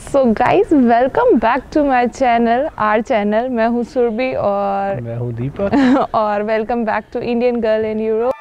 So guys welcome back to my channel, our channel. मैं हूँ सुरभि और मैं हूँ दीपक और welcome back to Indian girl in Europe.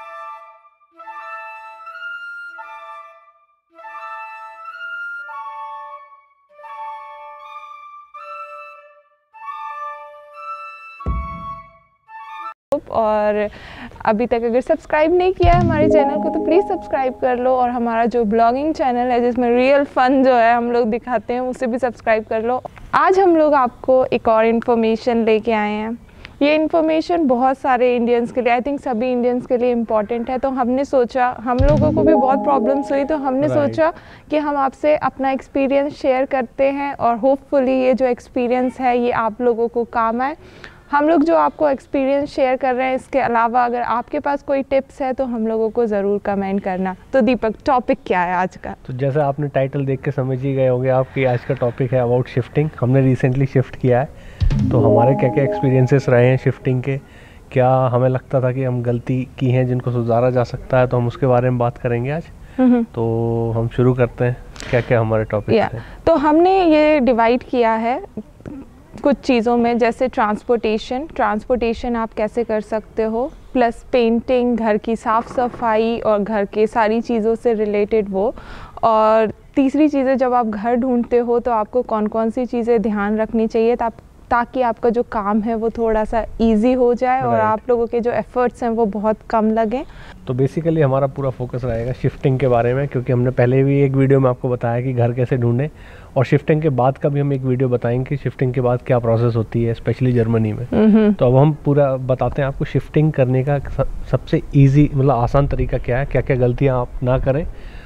और अभी तक अगर सब्सक्राइब नहीं किया है हमारे चैनल को तो प्लीज़ सब्सक्राइब कर लो, और हमारा जो ब्लॉगिंग चैनल है जिसमें रियल फन जो है हम लोग दिखाते हैं उसे भी सब्सक्राइब कर लो। आज हम लोग आपको एक और इन्फॉर्मेशन लेके आए हैं। ये इन्फॉर्मेशन बहुत सारे इंडियंस के लिए, आई थिंक सभी इंडियंस के लिए इम्पॉर्टेंट है। तो हमने सोचा, हम लोगों को भी बहुत प्रॉब्लम्स हुई, तो हमने सोचा कि हम आपसे अपना एक्सपीरियंस शेयर करते हैं और होपफुली ये जो एक्सपीरियंस है ये आप लोगों को काम आए। हम लोग जो आपको एक्सपीरियंस शेयर कर रहे हैं, इसके अलावा अगर आपके पास कोई टिप्स है तो हम लोगों को ज़रूर कमेंट करना। तो दीपक, टॉपिक क्या है आज का? तो जैसे आपने टाइटल देख के समझ ही गए होंगे आपकी आज का टॉपिक है अबाउट शिफ्टिंग। हमने रिसेंटली शिफ्ट किया है, तो हमारे क्या क्या एक्सपीरियंसेस रहे हैं शिफ्टिंग के, क्या हमें लगता था कि हम गलती की हैं जिनको सुधारा जा सकता है, तो हम उसके बारे में बात करेंगे आज। तो हम शुरू करते हैं, क्या क्या हमारे टॉपिक हैं। तो हमने ये डिवाइड किया है कुछ चीज़ों में, जैसे ट्रांसपोर्टेशन आप कैसे कर सकते हो, प्लस पेंटिंग, घर की साफ़ सफाई और घर के सारी चीज़ों से रिलेटेड वो, और तीसरी चीज़ें जब आप घर ढूंढते हो तो आपको कौन कौन सी चीज़ें ध्यान रखनी चाहिए ताकि आपका जो काम है वो थोड़ा सा इजी हो जाए और आप लोगों के जो एफर्ट्स हैं वो बहुत कम लगें। तो बेसिकली हमारा पूरा फोकस रहेगा शिफ्टिंग के बारे में, क्योंकि हमने पहले भी एक वीडियो में आपको बताया कि घर कैसे ढूंढें, और शिफ्टिंग के बाद का भी हम एक वीडियो बताएंगे कि शिफ्टिंग के बाद क्या प्रोसेस होती है, स्पेशली जर्मनी में। तो अब हम पूरा बताते हैं आपको शिफ्टिंग करने का सबसे ईजी, मतलब आसान तरीका क्या है, क्या क्या गलतियाँ आप ना करें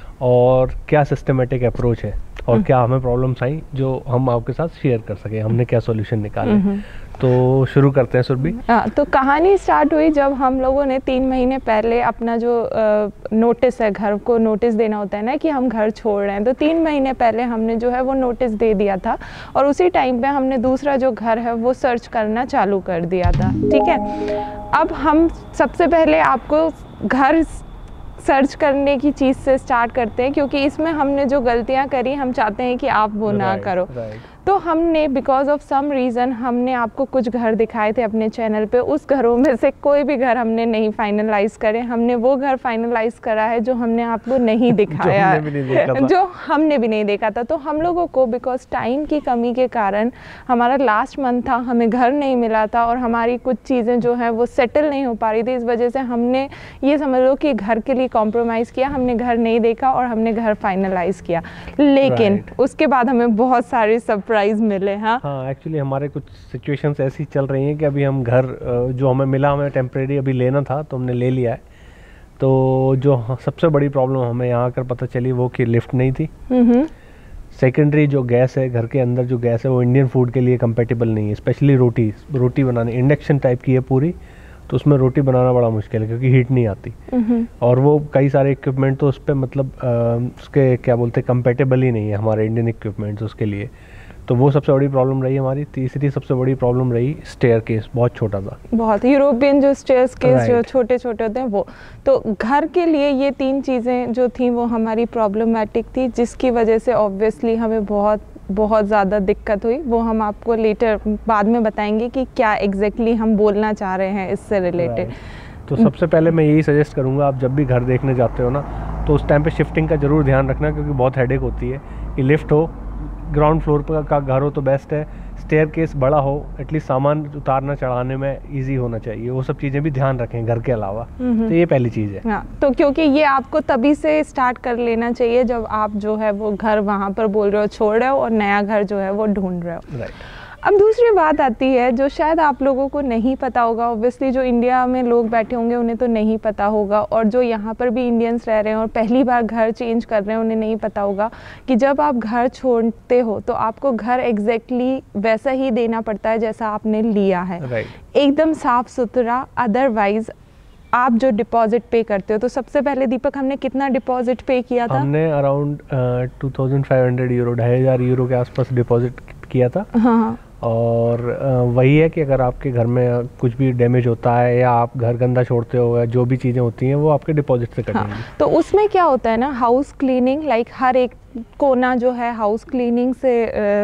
और क्या सिस्टमेटिक अप्रोच है, और क्या हमें प्रॉब्लम्स आई जो हम आपके साथ शेयर कर सके, हमने क्या सॉल्यूशन निकाले। तो शुरू करते हैं सुरभि। तो कहानी स्टार्ट हुई जब हम लोगों ने 3 महीने पहले अपना जो नोटिस है, घर को नोटिस देना होता है ना कि हम घर छोड़ रहे हैं, तो 3 महीने पहले हमने जो है वो नोटिस दे दिया था, और उसी टाइम पे हमने दूसरा जो घर है वो सर्च करना चालू कर दिया था। ठीक है, अब हम सबसे पहले आपको घर सर्च करने की चीज़ से स्टार्ट करते हैं, क्योंकि इसमें हमने जो गलतियां करी हम चाहते हैं कि आप वो ना करो। तो हमने बिकॉज ऑफ सम रीज़न हमने आपको कुछ घर दिखाए थे अपने चैनल पे, उस घरों में से कोई भी घर हमने नहीं फाइनलाइज करे। हमने वो घर फाइनलाइज करा है जो हमने आपको नहीं दिखाया जो हमने भी नहीं देखा था। तो हम लोगों को बिकॉज टाइम की कमी के कारण, हमारा लास्ट मंथ था, हमें घर नहीं मिला था और हमारी कुछ चीज़ें जो हैं वो सेटल नहीं हो पा रही थी। इस वजह से हमने ये समझ लो कि घर के लिए कॉम्प्रोमाइज़ किया, हमने घर नहीं देखा और हमने घर फाइनलाइज किया। लेकिन उसके बाद हमें बहुत सारे सरप्राइज मिले। हाँ, एक्चुअली हमारे कुछ सिचुएशंस ऐसी चल रही हैं कि अभी हम घर जो हमें मिला, हमें टेम्परेरी अभी लेना था तो हमने ले लिया है। तो जो सबसे बड़ी प्रॉब्लम हमें यहाँ आकर पता चली वो कि लिफ्ट नहीं थी। सेकेंडरी जो गैस है, घर के अंदर जो गैस है वो इंडियन फूड के लिए कंपेटेबल नहीं है, स्पेशली रोटी बनाने, इंडक्शन टाइप की है पूरी, तो उसमें रोटी बनाना बड़ा मुश्किल है क्योंकि हीट नहीं आती। और वो कई सारे इक्विपमेंट तो उस पर मतलब उसके क्या बोलते हैं कंपेटेबल ही नहीं है हमारे इंडियन इक्विपमेंट्स उसके लिए। तो वो सबसे बड़ी प्रॉब्लम रही हमारी। तीसरी सबसे बड़ी प्रॉब्लम रही स्टेयर केस, बहुत छोटा था, बहुत यूरोपियन जो स्टेयर केस जो छोटे छोटे होते हैं वो। तो घर के लिए ये 3 चीज़ें जो थी वो हमारी प्रॉब्लमेटिक थी, जिसकी वजह से ऑब्वियसली हमें बहुत ज़्यादा दिक्कत हुई। वो हम आपको लेटर बाद में बताएंगे कि क्या एग्जैक्टली हम बोलना चाह रहे हैं इससे रिलेटेड। तो सबसे पहले मैं यही सजेस्ट करूँगा, आप जब भी घर देखने जाते हो ना तो उस टाइम पे शिफ्टिंग का ज़रूर ध्यान रखना, क्योंकि बहुत हेडेक होती है कि लिफ्ट हो, ग्राउंड फ्लोर पर का घर हो तो बेस्ट है, स्टेयर केस बड़ा हो, एटलीस्ट सामान उतारना चढ़ाने में इजी होना चाहिए, वो सब चीज़ें भी ध्यान रखें घर के अलावा। तो ये पहली चीज़ है। हाँ, तो क्योंकि ये आपको तभी से स्टार्ट कर लेना चाहिए जब आप जो है वो घर वहाँ पर बोल रहे हो छोड़ रहे हो और नया घर जो है वो ढूंढ रहे हो। अब दूसरी बात आती है जो शायद आप लोगों को नहीं पता होगा, ऑब्वियसली जो इंडिया में लोग बैठे होंगे उन्हें तो नहीं पता होगा, और जो यहाँ पर भी इंडियंस रह रहे हैं और पहली बार घर चेंज कर रहे हैं उन्हें नहीं पता होगा कि जब आप घर छोड़ते हो तो आपको घर एग्जैक्टली वैसा ही देना पड़ता है जैसा आपने लिया है, एकदम साफ सुथरा। अदरवाइज आप जो डिपॉजिट पे करते हो, तो सबसे पहले दीपक हमने कितना डिपॉजिट पे किया था? हमने अराउंड 2500 यूरो, 2500 यूरो के आसपास डिपॉजिट किया था। हाँ, और वही है कि अगर आपके घर में कुछ भी डैमेज होता है या आप घर गंदा छोड़ते हो या जो भी चीज़ें होती हैं वो आपके डिपॉजिट से कटेंगी। हाँ, तो उसमें क्या होता है ना, हाउस क्लीनिंग, लाइक हर एक कोना जो है हाउस क्लीनिंग से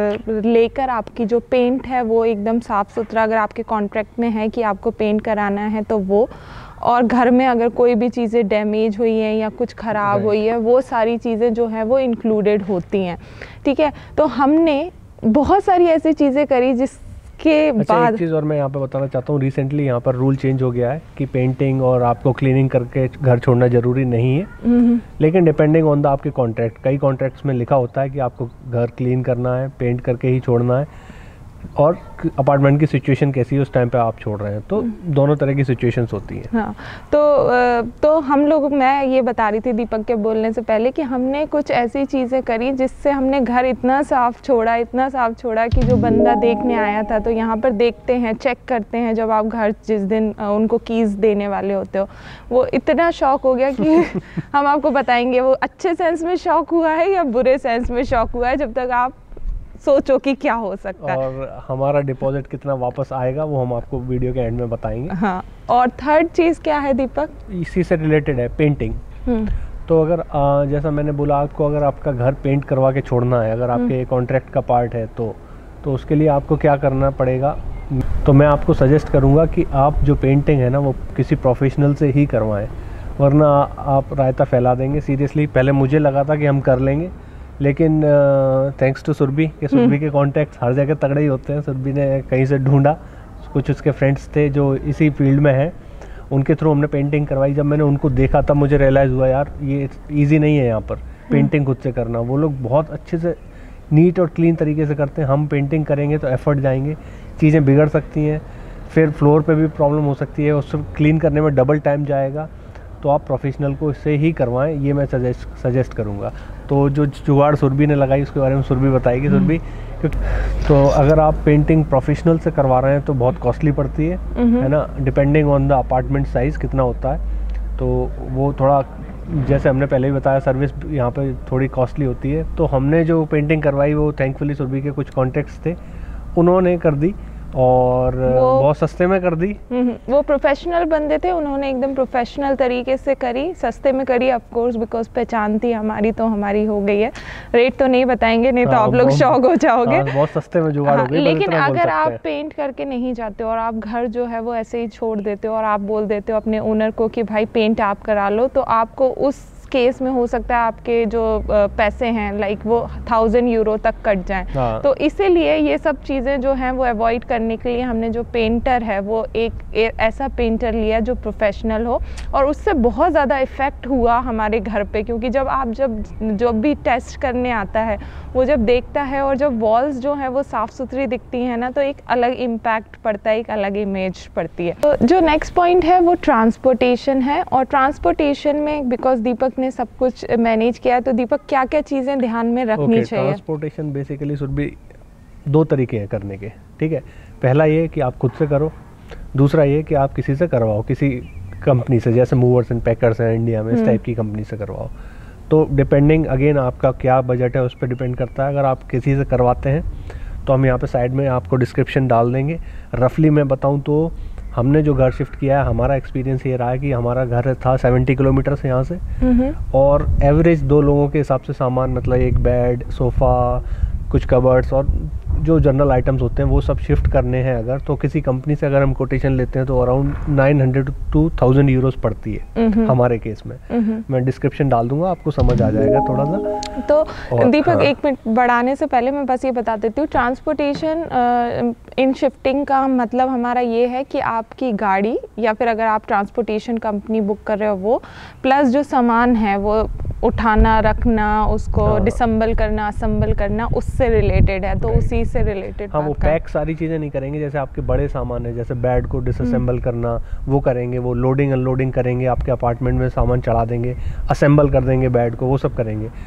लेकर आपकी जो पेंट है वो एकदम साफ़ सुथरा, अगर आपके कॉन्ट्रैक्ट में है कि आपको पेंट कराना है तो वो, और घर में अगर कोई भी चीज़ें डैमेज हुई हैं या कुछ ख़राब हुई है वो सारी चीज़ें जो हैं वो इंक्लूडेड होती हैं। ठीक है, तो हमने बहुत सारी ऐसी चीज़ें करी जिसके बाद एक चीज़ और मैं यहाँ पे बताना चाहता हूँ, रिसेंटली यहाँ पर रूल चेंज हो गया है कि पेंटिंग और आपको क्लीनिंग करके घर छोड़ना ज़रूरी नहीं है, लेकिन डिपेंडिंग ऑन द आपके कॉन्ट्रैक्ट, कई कॉन्ट्रैक्ट्स में लिखा होता है कि आपको घर क्लीन करना है, पेंट करके ही छोड़ना है, और अपार्टमेंट की सिचुएशन कैसी है उस टाइम पे आप छोड़ रहे हैं, तो दोनों तरह की सिचुएशंस होती हैं। हाँ, तो हम लोग, मैं ये बता रही थी दीपक के बोलने से पहले कि हमने कुछ ऐसी चीज़ें करी जिससे हमने घर इतना साफ़ छोड़ा कि जो बंदा देखने आया था, तो यहाँ पर देखते हैं, चेक करते हैं, जब आप घर जिस दिन उनको कीज़ देने वाले होते हो, वो इतना शॉक हो गया कि हम आपको बताएंगे वो अच्छे सेंस में शॉक हुआ है या बुरे सेंस में शॉक हुआ है, जब तक आप सोचो कि क्या हो सकता है, और हमारा डिपॉजिट कितना वापस आएगा वो हम आपको वीडियो के एंड में बताएंगे। हाँ, और थर्ड चीज़ क्या है दीपक? इसी से रिलेटेड है पेंटिंग। तो अगर जैसा मैंने बोला आपको, अगर आपका घर पेंट करवा के छोड़ना है, अगर आपके कॉन्ट्रैक्ट का पार्ट है तो उसके लिए आपको क्या करना पड़ेगा, तो मैं आपको सजेस्ट करूँगा कि आप जो पेंटिंग है ना वो किसी प्रोफेशनल से ही करवाएं, वरना आप रायता फैला देंगे। सीरियसली पहले मुझे लगा था कि हम कर लेंगे, लेकिन थैंक्स टू सुरभि के कॉन्टैक्ट्स हर जगह तगड़े ही होते हैं। सुरभि ने कहीं से ढूंढा, कुछ उसके फ्रेंड्स थे जो इसी फील्ड में हैं, उनके थ्रू हमने पेंटिंग करवाई। जब मैंने उनको देखा तब मुझे रियलाइज़ हुआ यार ये इजी नहीं है यहाँ पर पेंटिंग खुद से करना। वो लोग बहुत अच्छे से नीट और क्लीन तरीके से करते हैं। हम पेंटिंग करेंगे तो एफर्ट जाएंगे, चीज़ें बिगड़ सकती हैं, फिर फ्लोर पे भी प्रॉब्लम हो सकती है, उसको क्लीन करने में डबल टाइम जाएगा। तो आप प्रोफेशनल को इससे ही करवाएं, ये मैं सजेस्ट करूँगा। तो जो जुगाड़ सुरभि ने लगाई उसके बारे में सुरभि बताएगी। सुरभि, तो अगर आप पेंटिंग प्रोफेशनल से करवा रहे हैं तो बहुत कॉस्टली पड़ती है ना, depending on the apartment size कितना होता है, तो वो थोड़ा, जैसे हमने पहले ही बताया, सर्विस यहाँ पे थोड़ी कॉस्टली होती है। तो हमने जो पेंटिंग करवाई वो थैंकफुली सुरभि के कुछ कॉन्टैक्ट्स थे, उन्होंने कर दी और बहुत सस्ते में कर दी। वो प्रोफेशनल बंदे थे, उन्होंने एकदम प्रोफेशनल तरीके से करी, सस्ते में करी, ऑफ कोर्स बिकॉज पहचान थी हमारी, तो हमारी हो गई है। रेट तो नहीं बताएंगे, नहीं तो आप लोग शॉक हो जाओगे। बहुत सस्ते में जुगाड़ हो गई। लेकिन अगर आप पेंट करके नहीं जाते हो और आप घर जो है वो ऐसे ही छोड़ देते हो और आप बोल देते हो अपने ओनर को कि भाई पेंट आप करा लो, तो आपको उस केस में हो सकता है आपके जो पैसे हैं लाइक वो 1000 यूरो तक कट जाएं। हाँ। तो इसीलिए ये सब चीज़ें जो हैं वो अवॉइड करने के लिए हमने जो पेंटर है वो एक ऐसा पेंटर लिया जो प्रोफेशनल हो, और उससे बहुत ज़्यादा इफ़ेक्ट हुआ हमारे घर पे, क्योंकि जब भी टेस्ट करने आता है वो जब देखता है और जब वॉल्स जो हैं वो साफ़ सुथरी दिखती हैं ना, तो एक अलग इम्पैक्ट पड़ता है, एक अलग इमेज पड़ती है। तो जो नेक्स्ट पॉइंट है वो ट्रांसपोर्टेशन है, और ट्रांसपोर्टेशन में बिकॉज दीपक ने सब कुछ मैनेज किया है, तो दीपक क्या क्या चीज़ें ध्यान में रखनी चाहिए? ट्रांसपोर्टेशन बेसिकली शुड बी 2 तरीके हैं करने के, ठीक है। पहला ये कि आप खुद से करो, दूसरा ये कि आप किसी से करवाओ, किसी कंपनी से, जैसे मूवर्स एंड पैकर्स हैं इंडिया में, इस टाइप की कंपनी से करवाओ। तो डिपेंडिंग अगेन आपका क्या बजट है उस पर डिपेंड करता है। अगर आप किसी से करवाते हैं तो हम यहाँ पे साइड में आपको डिस्क्रिप्शन डाल देंगे। रफली मैं बताऊँ तो हमने जो घर शिफ्ट किया है, हमारा एक्सपीरियंस ये रहा है कि हमारा घर था 70 किलोमीटर से यहाँ से, और एवरेज 2 लोगों के हिसाब से सामान, मतलब एक बेड, सोफ़ा, कुछ कबर्ड्स और जो जनरल आइटम्स होते हैं वो सब शिफ्ट करने हैं अगर, तो किसी कंपनी से अगर हम कोटेशन लेते हैं तो अराउंड 900 to 1000 यूरोस पड़ती है हमारे केस में। मैं डिस्क्रिप्शन डाल दूंगा, आपको समझ आ जाएगा थोड़ा सा। तो दीपक, हाँ, 1 मिनट बढ़ाने से पहले मैं बस ये बता देती हूँ, ट्रांसपोर्टेशन इन शिफ्टिंग का मतलब हमारा ये है कि आपकी गाड़ी या फिर अगर आप ट्रांसपोर्टेशन कंपनी बुक कर रहे हो वो, प्लस जो सामान है वो उठाना, रखना, उसको डिसम्बल करना, असम्बल करना, उससे रिलेटेड है, तो उसी से रिलेटेड। हाँ, वो पैक सारी चीज़ें नहीं करेंगे, जैसे आपके बड़े सामान है, जैसे बेड को डिसअसेंबल करना वो करेंगे, वो लोडिंग अनलोडिंग करेंगे, आपके अपार्टमेंट में सामान चढ़ा देंगे, असेंबल कर देंगे बेड को, वो सब करेंगे।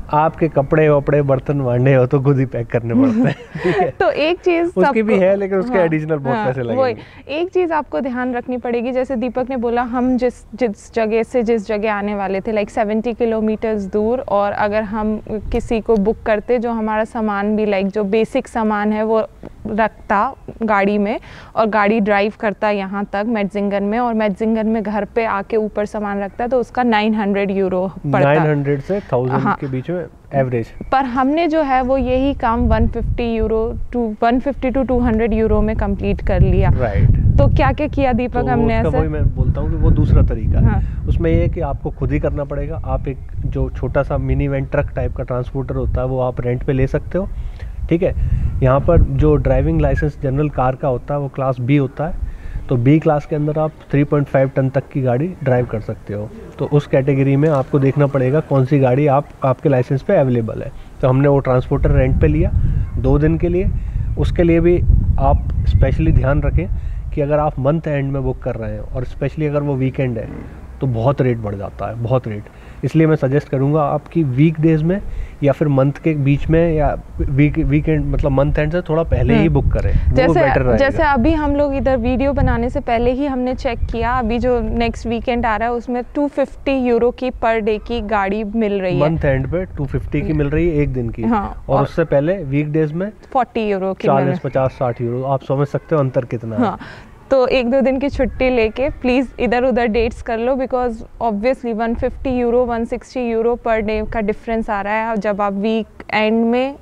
आपके कपड़े वपड़े बर्तन वांडे हो तो खुद ही पैक करने पड़ते हैं, ठीक है। तो एक चीज उसकी भी है, लेकिन उसके एडिशनल बहुत पैसे लगेंगे। एक चीज आपको ध्यान रखनी पड़ेगी, जैसे दीपक ने बोला हम जिस जगह से जिस जगह आने वाले थे लाइक 70 किलोमीटर्स दूर, और अगर हम किसी को बुक करते जो हमारा सामान भी लाइक जो बेसिक सामान है वो रखता गाड़ी में और गाड़ी ड्राइव करता यहाँ तक मेटजिंगन में, और मेटजिंगन में घर पे आके ऊपर सामान रखता, तो उसका 900 यूरो पड़ता। 900 से 1000 के बीच में एवरेज। पर हमने जो है वो यही काम 150 to 200 यूरो में कंप्लीट कर लिया। राइट। तो क्या क्या किया दीपक तो हमने ऐसे? वही मैं बोलता हूँ कि वो दूसरा तरीका है। हाँ। उसमें ये है कि आपको खुद ही करना पड़ेगा। आप एक जो छोटा सा मिनी वैन ट्रक टाइप का ट्रांसपोर्टर होता है वो आप रेंट पे ले सकते हो, ठीक है। यहाँ पर जो ड्राइविंग लाइसेंस जनरल कार का होता है वो क्लास बी होता है, तो बी क्लास के अंदर आप 3.5 टन तक की गाड़ी ड्राइव कर सकते हो। तो उस कैटेगरी में आपको देखना पड़ेगा कौन सी गाड़ी आपके लाइसेंस पे अवेलेबल है। तो हमने वो ट्रांसपोर्टर रेंट पे लिया 2 दिन के लिए। उसके लिए भी आप स्पेशली ध्यान रखें कि अगर आप मंथ एंड में बुक कर रहे हैं और स्पेशली अगर वो वीकेंड है तो बहुत रेट बढ़ जाता है, बहुत रेट। इसलिए मैं सजेस्ट करूंगा आपकी वीक डेज में या फिर मंथ के बीच में या वीकेंड मतलब मंथ एंड से थोड़ा पहले ही बुक करें, वो बेटर रहेगा। जैसे अभी हम लोग इधर वीडियो बनाने से पहले ही हमने चेक किया, अभी जो नेक्स्ट वीकेंड आ रहा है उसमें 250 यूरो की पर डे की गाड़ी मिल रही है। मंथ एंड पे 250 की मिल रही है एक दिन की। हाँ, और उससे पहले वीक डेज में 40 यूरो की 40, 50, 60 यूरो। आप समझ सकते हो अंतर कितना है। हाँ, तो 1-2 दिन की छुट्टी लेके प्लीज़ इधर उधर डेट्स कर लो, because obviously 150 euro 160 euro per day का डिफरेंस आ रहा है। और जब आप वीक एंड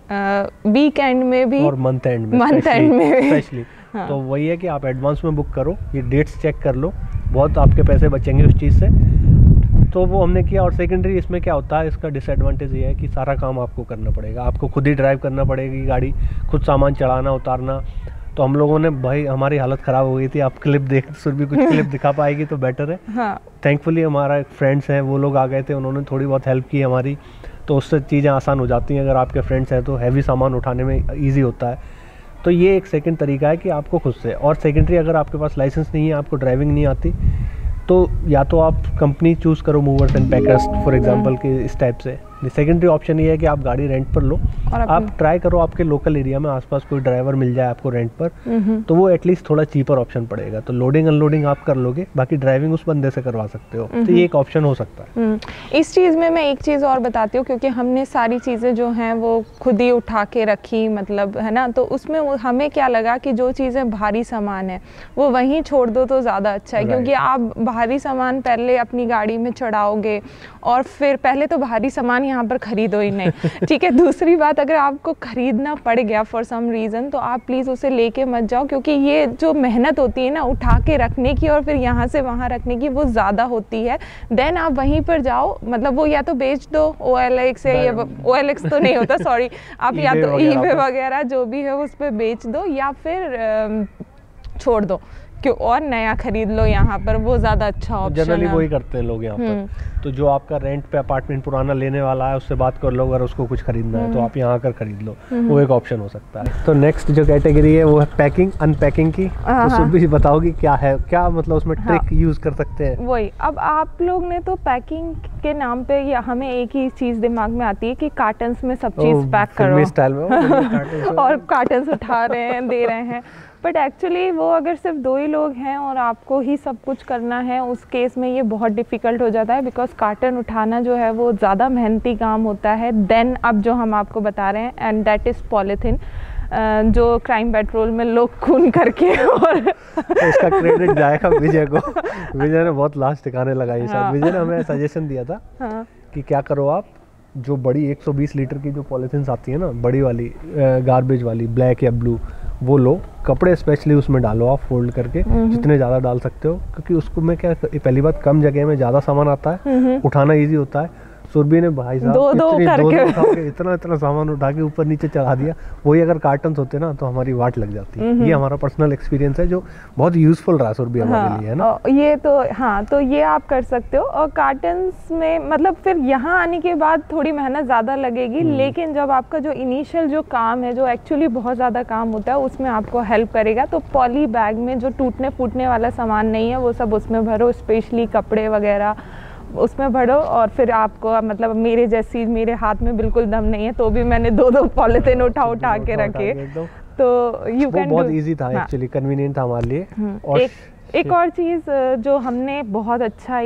में भी और मंथ एंड में स्पेशली हाँ। तो वही है कि आप एडवांस में बुक करो, ये डेट्स चेक कर लो, बहुत आपके पैसे बचेंगे उस चीज़ से। तो वो हमने किया। और सेकेंडरी इसमें क्या होता है, इसका डिसएडवांटेज ये है कि सारा काम आपको करना पड़ेगा, आपको खुद ही ड्राइव करना पड़ेगी गाड़ी, खुद सामान चढ़ाना उतारना। तो हम लोगों ने भाई हमारी हालत ख़राब हो गई थी। आप क्लिप देख सुरभि कुछ क्लिप दिखा पाएगी तो बेटर है। हाँ। थैंकफुली हमारा एक फ्रेंड्स हैं, वो लोग आ गए थे, उन्होंने थोड़ी बहुत हेल्प की हमारी, तो उससे चीज़ें आसान हो जाती हैं। अगर आपके फ्रेंड्स हैं तो हैवी सामान उठाने में ईजी होता है। तो ये एक सेकंड तरीका है कि आपको खुद से। और सेकेंडरी अगर आपके पास लाइसेंस नहीं है, आपको ड्राइविंग नहीं आती, तो या तो आप कंपनी चूज़ करो, movers and packers for example के इस टाइप से। सेकेंडरी ऑप्शन ये है कि आप गाड़ी रेंट पर लो और आप ट्राई करो आपके लोकल एरिया में आसपास कोई ड्राइवर मिल जाए आपको रेंट पर, तो वो एटलीस्ट थोड़ा चीपर ऑप्शन पड़ेगा। तो लोडिंग अनलोडिंग आप कर लोगे, बाकी ड्राइविंग उस बंदे से करवा सकते हो। तो ये एक ऑप्शन हो सकता है। इस चीज़ में मैं एक चीज़ और बताती हूँ, क्योंकि हमने सारी चीज़ें जो हैं वो खुद ही उठा के रखी, मतलब है ना। तो उसमें हमें क्या लगा कि जो चीज़ें भारी सामान है वो वहीं छोड़ दो तो ज़्यादा अच्छा है, क्योंकि आप भारी सामान पहले अपनी गाड़ी में चढ़ाओगे और फिर पहले तो भारी सामान यहाँ पर खरीदो ही नहीं, ठीक है। दूसरी बात, अगर आपको खरीदना पड़ गया फॉर सम रीज़न तो आप प्लीज़ उसे लेके मत जाओ, क्योंकि ये जो मेहनत होती है ना उठा के रखने की और फिर यहाँ से वहाँ रखने की, वो ज़्यादा होती है। देन आप वहीं पर जाओ, मतलब वो या तो बेच दो OLX है, या OLX तो नहीं होता सॉरी, आप या तो eBay वगैरह जो भी है उस पर बेच दो, या फिर छोड़ दो क्यों और नया खरीद लो यहाँ पर, वो ज़्यादा अच्छा ऑप्शन है। जनरली वही करते हैं लोग यहाँ पर। तो जो आपका रेंट पे अपार्टमेंट पुराना लेने वाला है उससे बात कर लो, अगर उसको कुछ खरीदना है तो आप यहाँ आकर खरीद लो, वो एक ऑप्शन हो सकता है। तो नेक्स्ट जो कैटेगरी है वो है पैकिंग अनपैकिंग की। तो सुरभि बताओगी क्या है, क्या मतलब उसमें ट्रिक यूज कर सकते हैं? वही, अब आप लोग ने तो पैकिंग के नाम पे या हमें एक ही चीज़ दिमाग में आती है कि कार्टन्स में सब चीज़ पैक करो स्टाइल में और कार्टन्स उठा रहे हैं, दे रहे हैं। बट एक्चुअली वो अगर सिर्फ 2 ही लोग हैं और आपको ही सब कुछ करना है, उस केस में ये बहुत डिफ़िकल्ट हो जाता है, बिकॉज कार्टन उठाना जो है वो ज़्यादा मेहनती काम होता है। देन अब जो हम आपको बता रहे हैं, एंड दैट इज़ पॉलीथीन, जो क्राइम पेट्रोल में लोग खून करके और तो इसका क्रेडिट जाएगा विजय को। विजय ने बहुत लास्ट ठिकाने लगाई। शायद विजय ने हमें सजेशन दिया था कि क्या करो आप, जो बड़ी 120 लीटर की जो पॉलीथीन्स आती है ना, बड़ी वाली गार्बेज वाली ब्लैक या ब्लू, वो लो, कपड़े स्पेशली उसमें डालो आप फोल्ड करके, जितने ज़्यादा डाल सकते हो, क्योंकि उसको में क्या, पहली बात कम जगह में ज़्यादा सामान आता है, उठाना इजी होता है। सुरभि ने भाई साहब दो इतना सामान उठा के ऊपर नीचे चढ़ा दिया। वही अगर कार्टन्स होते ना तो हमारी वाट लग जाती। ये हमारा पर्सनल एक्सपीरियंस है जो बहुत यूजफुल रहा सुरभि हमारे लिए, है ना। ये तो हाँ, तो ये आप कर सकते हो। और कार्टन्स में मतलब फिर यहाँ आने के बाद थोड़ी मेहनत ज़्यादा लगेगी, लेकिन जब आपका जो इनिशियल जो काम है, जो एक्चुअली बहुत ज़्यादा काम होता है, उसमें आपको हेल्प करेगा। तो पॉली बैग में जो टूटने फूटने वाला सामान नहीं है वो सब उसमें भरो, स्पेशली कपड़े वगैरह, उसमें भरो और फिर आपको मतलब मेरे जैसी, मेरे हाथ में बिल्कुल दम नहीं है तो भी मैंने 2-2 पॉलिथीन उठा के रखे, तो यू कैन। बहुत इजी था एक्चुअली, कन्वीनियंट था हमारे लिए। और एक और चीज़ जो हमने बहुत अच्छा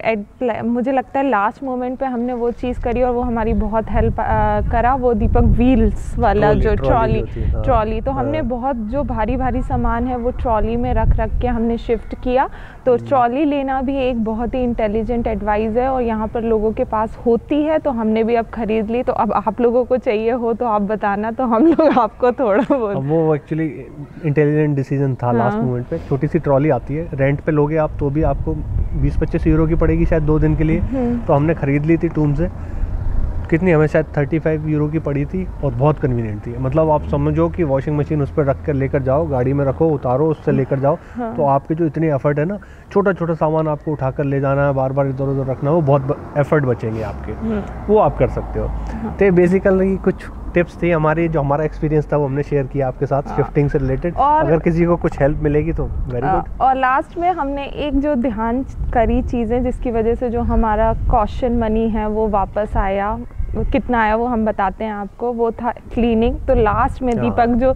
मुझे लगता है लास्ट मोमेंट पे हमने वो चीज़ करी और वो हमारी बहुत हेल्प करा, वो दीपक व्हील्स वाला जो ट्रॉली। तो हमने बहुत जो भारी भारी सामान है वो ट्रॉली में रख के हमने शिफ्ट किया। तो ट्रॉली लेना भी एक बहुत ही इंटेलिजेंट एडवाइस है और यहाँ पर लोगों के पास होती है, तो हमने भी अब खरीद ली। तो अब आप लोगों को चाहिए हो तो आप बताना, तो हम लोग आपको थोड़ा बहुत। वो एक्चुअली इंटेलिजेंट डिसीजन था लास्ट मोमेंट पे। छोटी सी ट्रॉली आती है, रेंट पे लोगे आप तो भी आपको 20-25 यूरो की पड़ेगी शायद 2 दिन के लिए। तो हमने खरीद ली थी टूम से, कितनी हमें शायद 35 यूरो की पड़ी थी और बहुत कन्वीनियंट थी। मतलब आप समझो कि वॉशिंग मशीन उस पर रख कर लेकर जाओ, गाड़ी में रखो, उतारो, उससे लेकर जाओ। तो आपके जो इतनी एफर्ट है ना, छोटा छोटा सामान आपको उठाकर ले जाना है, बार बार इधर उधर रखना, वो बहुत एफर्ट बचेंगे आपके, वो आप कर सकते हो। तो बेसिकली कुछ टिप्स थी हमारी, जो हमारा एक्सपीरियंस था वो हमने शेयर किया आपके साथ शिफ्टिंग से रिलेटेड। अगर किसी को कुछ हेल्प मिलेगी तो वेरी गुड। और लास्ट में हमने एक जो ध्यान करी चीज़ें जिसकी वजह से जो हमारा कॉशन मनी है वो वापस आया, कितना आया वो हम बताते हैं आपको। वो था क्लीनिंग। तो लास्ट में दीपक जो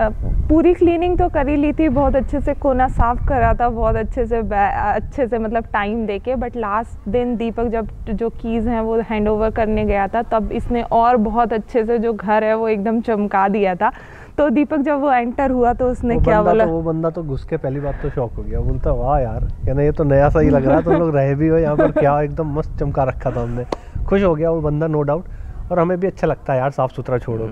पूरी क्लीनिंग तो कर ही ली थी, बहुत अच्छे से कोना साफ करा था, बहुत अच्छे से मतलब टाइम देके। बट लास्ट दिन दीपक जब जो कीज़ हैं वो हैंड ओवर करने गया था, तब इसने और बहुत अच्छे से जो घर है वो एकदम चमका दिया था। तो दीपक जब वो एंटर हुआ तो उसने क्या बोला, वो बंदा तो घुस के पहली बात तो शॉक हो गया, बोलता वाह यार, कहना ये तो नया सा ही लग रहा है, तुम लोग रहे भी हो यहाँ पर, क्या एकदम मस्त चमका रखा था हमने। खुश हो गया वो बंदा नो डाउट, और हमें भी अच्छा लगता है यार साफ़ सुथरा छोड़ो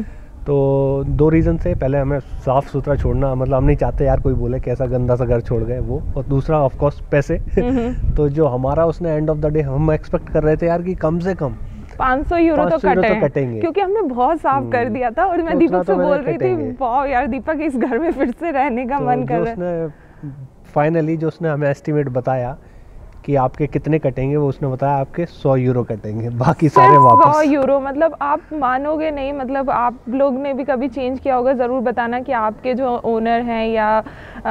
तो 2 रीज़न से। पहले हमें साफ़ सुथरा छोड़ना, मतलब हम नहीं चाहते यार कोई बोले कैसा गंदा सा घर छोड़ गए वो, और दूसरा ऑफ कोर्स पैसे। तो जो हमारा उसने एंड ऑफ द डे हम एक्सपेक्ट कर रहे थे यार कि कम से कम 500 यूरो तो कटेंगे, क्योंकि हमने बहुत साफ कर दिया था। और मैं दीपक से बोल रही थी वाह यार दीपक इस घर में फिर से रहने का मन कर रहा है। फाइनली जो उसने हमें एस्टिमेट बताया कि आपके कितने कटेंगे, वो उसने बताया आपके 100 यूरो कटेंगे, बाकी सारे वापस। 100 यूरो, मतलब आप मानोगे नहीं। मतलब आप लोग ने भी कभी चेंज किया होगा, ज़रूर बताना कि आपके जो ओनर हैं या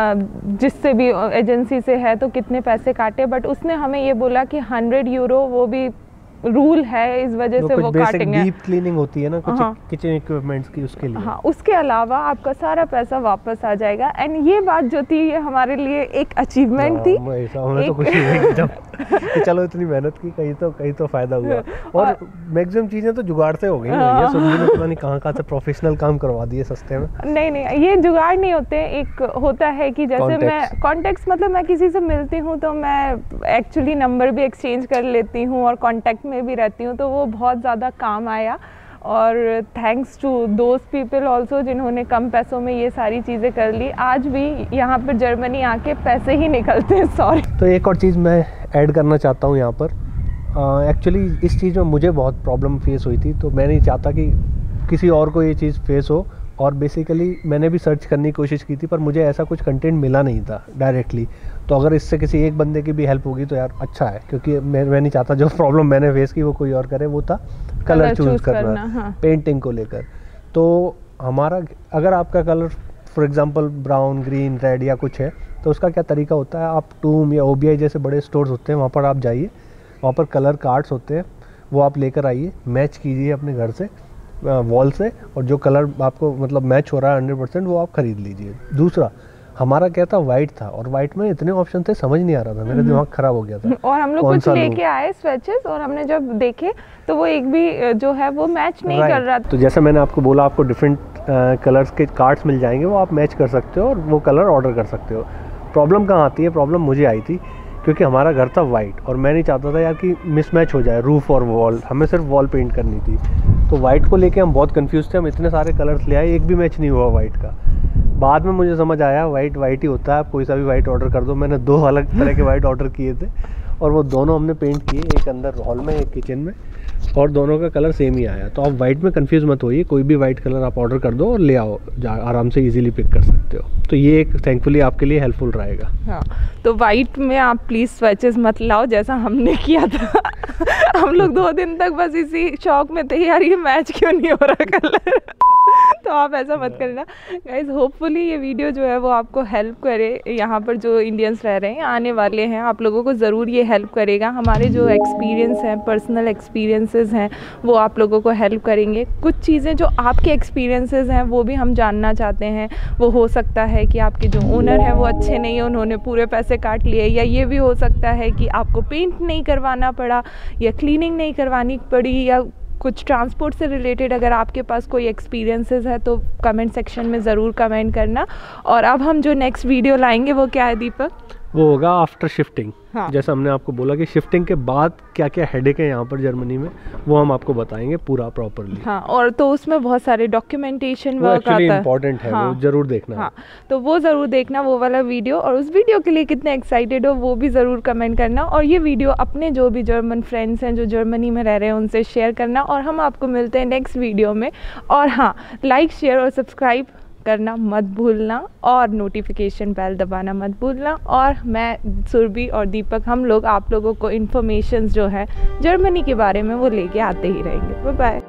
जिससे भी एजेंसी से है तो कितने पैसे काटे। बट उसने हमें ये बोला कि 100 यूरो वो भी रूल है, इस वजह से वो काटेंगे। डीप क्लीनिंग होती है ना कुछ किचन इक्विपमेंट्स की, उसके लिए। हाँ, उसके अलावा आपका सारा पैसा वापस आ जाएगा। एंड ये बात जो थी ये हमारे लिए एक अचीवमेंट थी। हमें तो खुशी हुई जब कि चलो इतनी मेहनत की, कहीं तो फायदा हुआ। और मैक्सिमम चीजें तो जुगाड़ से हो गई। ये सुनिए ने पता नहीं कहाँ से प्रोफेशनल काम करवा दिए सस्ते में। नहीं, ये जुगाड़ नहीं होते। एक होता है कि जैसे मैं कॉन्टेक्ट, मतलब मैं किसी से मिलती हूँ तो मैं एक्चुअली नंबर भी एक्सचेंज कर लेती हूँ और कॉन्टेक्ट में भी रहती हूँ, तो वो बहुत ज़्यादा काम आया। और thanks to those people also जिन्होंने कम पैसों में ये सारी चीज़ें कर ली। आज भी यहाँ पर जर्मनी आके पैसे ही निकलते हैं। सॉरी। तो एक और चीज़ मैं ऐड करना चाहता हूँ यहाँ पर। एक्चुअली इस चीज़ में मुझे बहुत प्रॉब्लम फेस हुई थी, तो मैं नहीं चाहता कि किसी और को ये चीज़ फेस हो। और बेसिकली मैंने भी सर्च करने की कोशिश की थी, पर मुझे ऐसा कुछ कंटेंट मिला नहीं था डायरेक्टली। तो अगर इससे किसी एक बंदे की भी हेल्प होगी तो यार अच्छा है, क्योंकि मैं नहीं चाहता जो प्रॉब्लम मैंने फेस की वो कोई और करे। वो था कलर चूज करना, हाँ। पेंटिंग को लेकर। तो हमारा अगर आपका colour for example brown, green, red या कुछ है, तो उसका क्या तरीका होता है, आप टूम या OBI जैसे बड़े स्टोर्स होते हैं, वहाँ पर आप जाइए, वहाँ पर कलर कार्ड्स होते हैं, वो आप लेकर आइए, मैच कीजिए अपने घर से, वॉल से, और जो कलर आपको मतलब मैच हो रहा है 100% वो आप खरीद लीजिए। दूसरा हमारा क्या था, वाइट था, और वाइट में इतने ऑप्शन थे समझ नहीं आ रहा था, मेरा दिमाग खराब हो गया था। और हम लोग कुछ लेके आए स्वेचेस, और हमने जब देखे तो वो एक भी जो है वो मैच नहीं कर रहा। तो जैसे मैंने आपको बोला, आपको डिफरेंट कलर्स के कार्ड्स मिल जाएंगे, वो आप मैच कर सकते हो और वो कलर ऑर्डर कर सकते हो। प्रॉब्लम कहाँ आती है, प्रॉब्लम मुझे आई थी क्योंकि हमारा घर था वाइट, और मैं नहीं चाहता था यार कि मिसमैच हो जाए रूफ और वॉल, हमें सिर्फ वॉल पेंट करनी थी। तो वाइट को लेके हम बहुत कंफ्यूज थे, हम इतने सारे कलर्स ले आए, एक भी मैच नहीं हुआ वाइट का। बाद में मुझे समझ आया वाइट वाइट ही होता है, आप कोई सा भी वाइट ऑर्डर कर दो। मैंने 2 अलग तरह के वाइट ऑर्डर किए थे, और वो दोनों हमने पेंट किए, एक अंदर हॉल में एक किचन में, और दोनों का कलर सेम ही आया। तो आप वाइट में कंफ्यूज मत होइए, कोई भी वाइट कलर आप ऑर्डर कर दो और ले आओ, आराम से इजीली पिक कर सकते हो। तो ये एक थैंकफुली आपके लिए हेल्पफुल रहेगा। हाँ, तो वाइट में आप प्लीज़ स्वेचेस मत लाओ जैसा हमने किया था। हम लोग 2 दिन तक बस इसी शौक में थे यार ये मैच क्यों नहीं हो रहा कलर। तो तो आप ऐसा मत करना गाइज। होपफुली ये वीडियो जो है वो आपको हेल्प करे, यहाँ पर जो इंडियंस रह रहे हैं, आने वाले हैं, आप लोगों को ज़रूर ये हेल्प करेगा। हमारे जो एक्सपीरियंस हैं, पर्सनल एक्सपीरियंसेस हैं, वो आप लोगों को हेल्प करेंगे। कुछ चीज़ें जो आपके एक्सपीरियंसेस हैं वो भी हम जानना चाहते हैं। वो हो सकता है कि आपके जो ओनर हैं वो अच्छे नहीं हैं, उन्होंने पूरे पैसे काट लिए, या ये भी हो सकता है कि आपको पेंट नहीं करवाना पड़ा या क्लीनिंग नहीं करवानी पड़ी, या कुछ ट्रांसपोर्ट से रिलेटेड अगर आपके पास कोई एक्सपीरियंसेस है तो कमेंट सेक्शन में ज़रूर कमेंट करना। और अब हम जो नेक्स्ट वीडियो लाएंगे वो क्या है दीपक? वो होगा आफ्टर शिफ्टिंग। हाँ। जैसा हमने आपको बोला कि शिफ्टिंग के बाद क्या क्या हेडेक है यहाँ पर जर्मनी में, वो हम आपको बताएंगे पूरा प्रॉपरली। हाँ, और तो उसमें बहुत सारे डॉक्यूमेंटेशन वर्क आता है, इम्पोर्टेंट है। हाँ, वो जरूर देखना। हाँ, तो वो ज़रूर देखना वो वाला वीडियो। और उस वीडियो के लिए कितने एक्साइटेड हो वो भी ज़रूर कमेंट करना। और ये वीडियो अपने जो भी जर्मन फ्रेंड्स हैं जो जर्मनी में रह रहे हैं उनसे शेयर करना। और हम आपको मिलते हैं नेक्स्ट वीडियो में। और हाँ, लाइक, शेयर और सब्सक्राइब करना मत भूलना, और नोटिफिकेशन बेल दबाना मत भूलना। और मैं, सुरभि और दीपक, हम लोग आप लोगों को इन्फॉर्मेशंस जो है जर्मनी के बारे में वो लेके आते ही रहेंगे। Bye bye.